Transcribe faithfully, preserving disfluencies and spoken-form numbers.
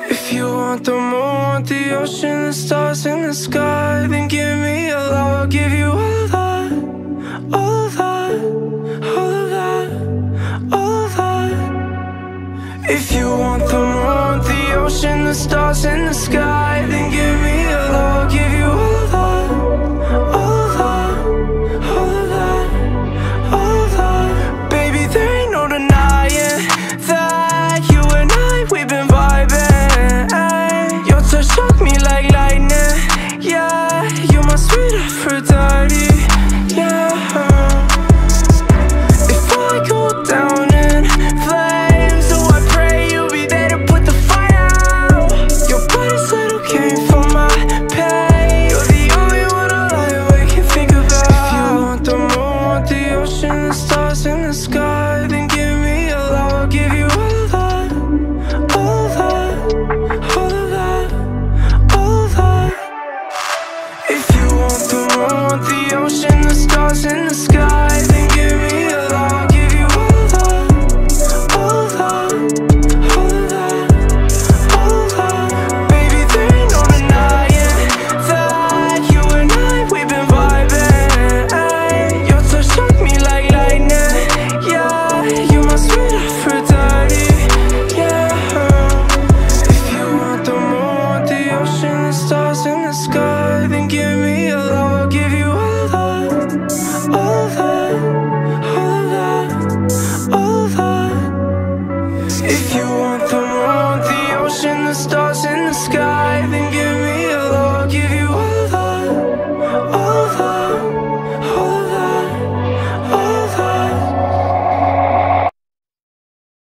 If you want the moon, want the ocean, the stars in the sky, then give me a love, I'll give you all of that, all of that, all of that, all of that. If you want the moon, want the ocean, the stars in the sky,